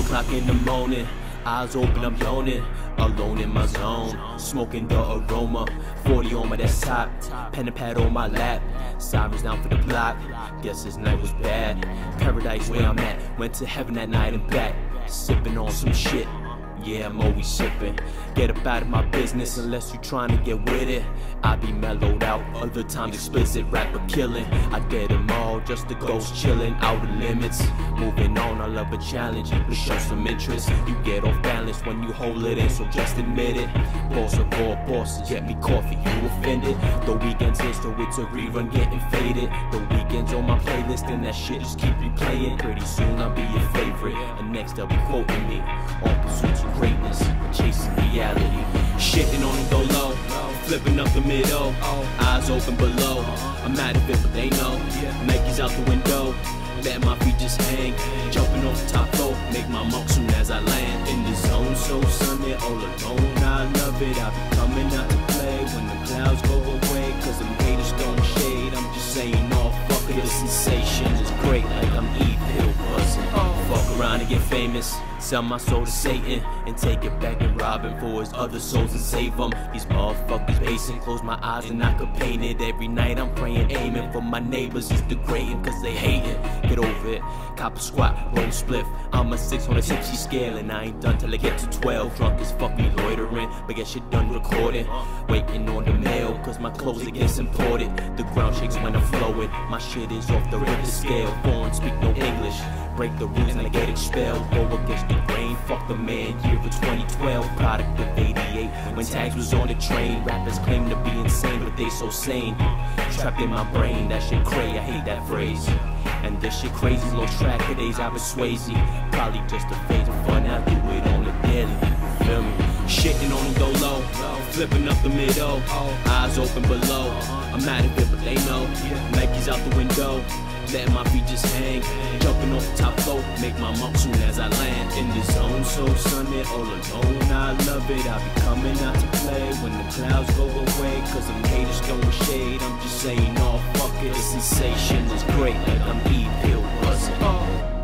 o'clock in the morning, eyes open, I'm yawning, alone in my zone, smoking the aroma, 40 on my desktop, pen and pad on my lap, sirens down for the block, guess this night was bad, paradise where I'm at, went to heaven that night and back, sipping on some shit, yeah, I'm always sipping. Get up out of my business unless you trying to get with it. I be mellowed out, other times explicit, rapper killing. I get them all, just the ghost chilling, out of limits. Moving on, I love a challenge, but show some interest. You get off balance when you hold it in, so just admit it. Boss of all bosses, get me coffee, you offended. The weekend's here, so it's a rerun getting faded. The weekend's on my playlist and that shit just keep replaying. Pretty soon I'll be your favorite, and next they'll be quoting me. On pursuit of greatness, chasing reality. Shitting on the go low, flipping up the middle, eyes open below. I'm mad at it, but they know. Nike's out the window, letting my feet just hang. Jumping off the top floor, make my mark soon as I land. In the zone, so sunny, all alone, I love it. I be coming out to play when the clouds go away, cause them haters throwing shade. I'm just saying, oh fuck it, the sensation is great, like I'm evil buzzing. Fuck around and get famous, sell my soul to Satan, and take it back and rob him for his other souls and save them. These motherfuckers basing, close my eyes and I could paint it. Every night I'm praying, aiming for my neighbors is degrading, cause they hating. Get over it, cop a squat, roll spliff. I'm a 6 on a tipsy scale, and I ain't done till I get to 12. Drunk as fuck me loitering, but get shit done recording. Waiting on the mail, cause my clothes it gets imported. The ground shakes when I'm flowing, my shit is off the Richter scale. Foreign, speak no English, break the rules and I get expelled. Go against the grain, fuck the man, year of 2012. Product of 88, when tags was on the train. Rappers claim to be insane, but they so sane. Trapped in my brain, that shit cray, I hate that phrase. And this shit crazy, lost track of days I was Swayze. Probably just a phase of fun, I do it on the daily, feel me? Shitting on the go low, flipping up the middle, eyes open below. I'm mad at it, but they know. Nike's out the window, letting my feet just hang. Jumping off the top floor, make my mark soon as I land. In the zone, so sunny, all alone, I love it. I be coming out to play when the clouds go away, cause them haters throwing shade. I'm just saying, oh fuck it, the sensation is great, like I'm evil buzzing.